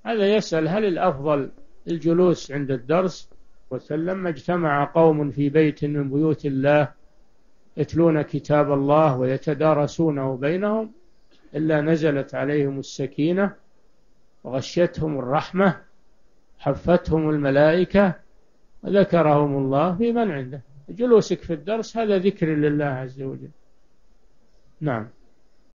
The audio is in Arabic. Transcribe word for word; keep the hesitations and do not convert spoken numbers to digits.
هذا يسأل هل الأفضل الجلوس عند الدرس، وسلما اجتمع قوم في بيت من بيوت الله يتلون كتاب الله ويتدارسونه بينهم إلا نزلت عليهم السكينة وغشيتهم الرحمة حفتهم الملائكة وذكرهم الله في من عنده. جلوسك في الدرس هذا ذكر لله عز وجل. نعم.